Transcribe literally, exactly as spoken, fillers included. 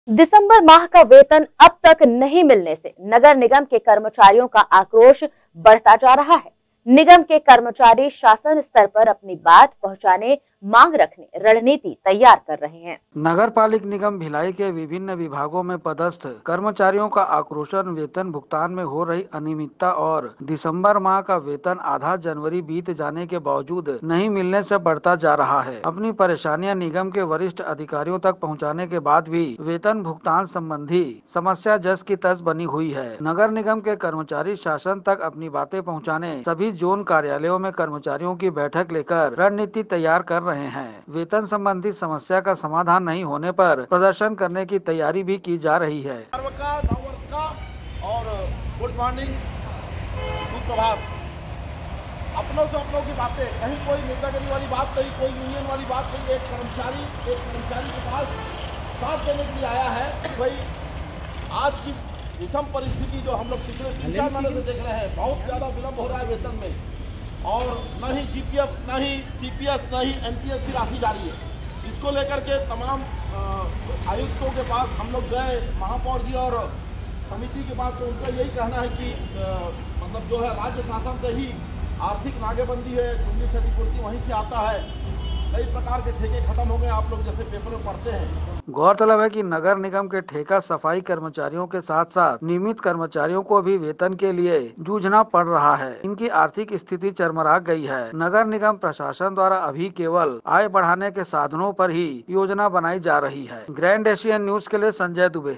दिसंबर माह का वेतन अब तक नहीं मिलने से नगर निगम के कर्मचारियों का आक्रोश बढ़ता जा रहा है। निगम के कर्मचारी शासन स्तर पर अपनी बात पहुंचाने, मांग रखने रणनीति तैयार कर रहे हैं। नगर पालिक निगम भिलाई के विभिन्न विभागों में पदस्थ कर्मचारियों का आक्रोशन वेतन भुगतान में हो रही अनियमितता और दिसंबर माह का वेतन आधा जनवरी बीत जाने के बावजूद नहीं मिलने से बढ़ता जा रहा है। अपनी परेशानियां निगम के वरिष्ठ अधिकारियों तक पहुंचाने के बाद भी वेतन भुगतान संबंधी समस्या जस की तस बनी हुई है। नगर निगम के कर्मचारी शासन तक अपनी बातें पहुँचाने सभी जोन कार्यालयों में कर्मचारियों की बैठक लेकर रणनीति तैयार कर रहे हैं। वेतन संबंधी समस्या का समाधान नहीं होने पर प्रदर्शन करने की तैयारी भी की जा रही है। का, का और गुड मॉर्निंग, सुप्रभात। अपनों से अपनों की बातें, कहीं कोई नेतागिरी वाली बात नहीं, कोई यूनियन वाली बात नहीं। एक कर्मचारी एक कर्मचारी के पास साथ देने के लिए आया है कि भाई आज की विषम परिस्थिति जो हम लोग पिछले तीन चार महीने से देख रहे हैं, बहुत ज़्यादा विलम्ब हो रहा है वेतन में और न ही जीपीएफ, न ही सीपीएस, न ही एनपीएस की राशि जारी है। इसको लेकर के तमाम आयुक्तों के पास हम लोग गए, महापौर जी और समिति के पास, तो उनका यही कहना है कि आ, मतलब जो है राज्य शासन से ही आर्थिक नागेबंदी है, चुंगी क्षतिपूर्ति वहीं से आता है। कई प्रकार के ठेके खत्म हो गए, आप लोग जैसे पेपर में पढ़ते हैं। गौरतलब है कि नगर निगम के ठेका सफाई कर्मचारियों के साथ साथ नियमित कर्मचारियों को भी वेतन के लिए जूझना पड़ रहा है। इनकी आर्थिक स्थिति चरमरा गई है। नगर निगम प्रशासन द्वारा अभी केवल आय बढ़ाने के साधनों पर ही योजना बनाई जा रही है। ग्रैंड एशियन न्यूज के लिए संजय दुबे।